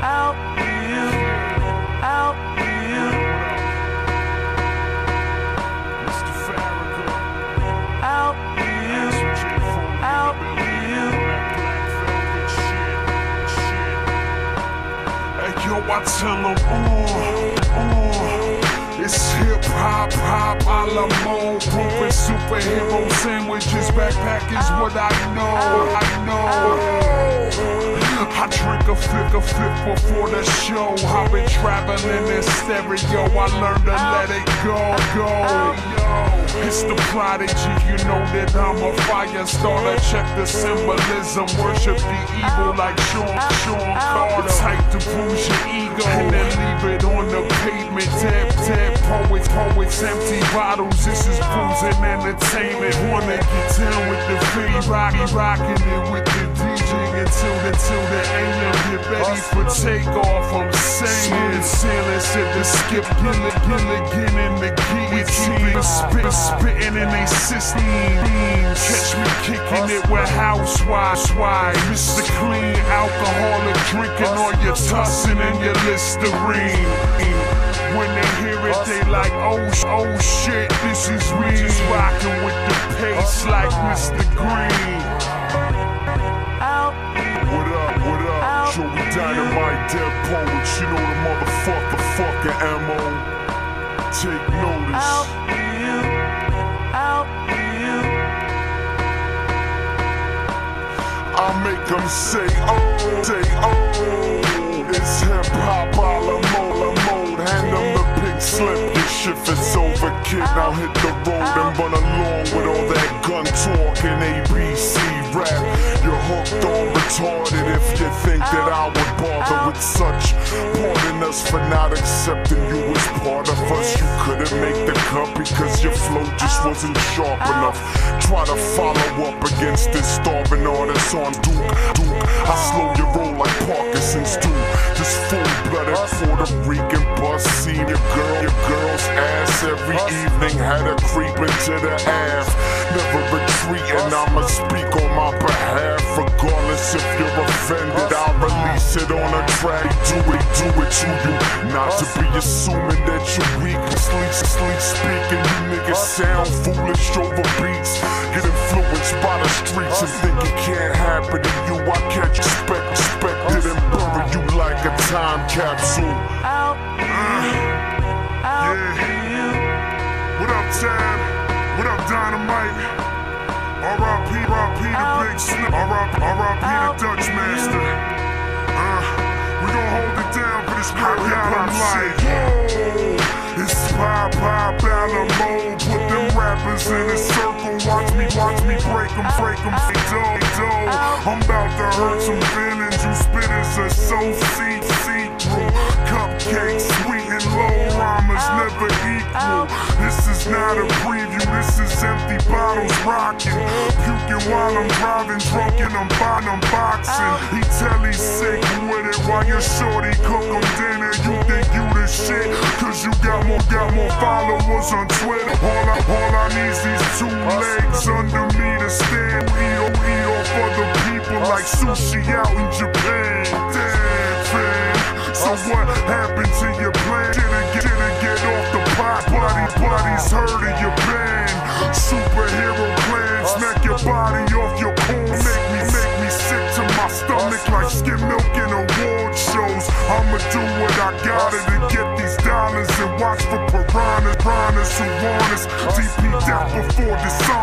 out you, out you, Mr. Farrakhan, out you, out you. Hey yo, I tell them, it's hip hop, hop, a la mode. Pumping superhero sandwiches, backpack is what I know. I drink a flip before the show. I've been traveling in stereo, I learned to let it go. It's the prodigy, you know that I'm a fire starter. Check the symbolism, worship the evil like Sean Carter. Type to bruise your ego and then leave it on the pavement. Tap poets, empty bottles. This is booze and entertainment. Wanna get down with the beat, rocking it with the DJ until the AM. Get ready for takeoff. I'm saying, sailing, said the skip, Gilligan in the guillotine, spitting in they system. Catch me kicking it with housewives. Mr. Clean, alcoholic, drinking all your tussin and your Listerine. When they hear it, they like, oh shit, this is me. Just rocking with the pace like Mr. Green. What up? Joey Dynamite, dead poets, you know the motherfucking MO. Take notice. Out you, out you. I make them say oh. It's hip hop, a la mode. Hand them the pink slip. This shift is over, kid. Now hit the road and run along with all that gun talk and ABC rap. You're hooked on retarded if you think that I would bother with such. Pardon us for not accepting you as part of us. You couldn't make the cut because your flow just wasn't sharp enough. Try to follow up against this starving artist on Duke. I slow your roll like Parkinson's do. This full-blooded Puerto Rican bus seen your girl's ass every evening. Had her creep into the Ave. Never retreating, I'ma speak on my behalf. Regardless if you're offended, I'll release it on a track. Do it to you. Not to be assuming that you're weak. Sleep speaking, you niggas sound foolish over beats. Get influenced by the streets and think it can't happen to you. I catch expected and bury you like a time capsule. Out you. What up, Tab? What up, Dynamite? R.I.P. the Big Snip. R.I.P. the Dutch Master. We gon' hold it down for this real hip-hop life. It's pop, Alamo. Put them rappers in a circle. Watch me break them. I'm about to hurt some feelings. You spitters are so see-through. Cupcakes, sweet and low rhymers never equal. This is not a preview, this is empty bottles rocking. Puking while I'm driving, drunk and I'm boxing. He tell he's sick with it while your shorty cook him dinner. You think you the shit, cause you got more followers on Twitter. All I need is these two legs under me to stand. Eat off other people like sushi out in Japan. Damn, fam. So what happened to your plan? Didn't get off the pot. Buddies heard of your band. Superhero clan, smack your body off your corn. Make me sick to my stomach like skim milk in award shows. I'ma do what I gotta to get these dollars and watch for piranhas who want us. DP death before dishonor.